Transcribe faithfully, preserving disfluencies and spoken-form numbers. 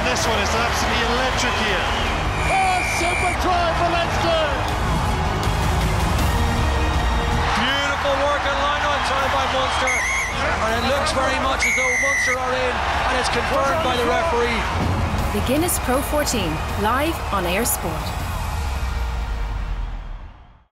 this one is absolutely electric here. Oh, super try for Leinster! Beautiful work and line-on time by Munster. And it looks very much as though Munster are in, and it's confirmed by the referee. The Guinness Pro fourteen, live on Air Sport.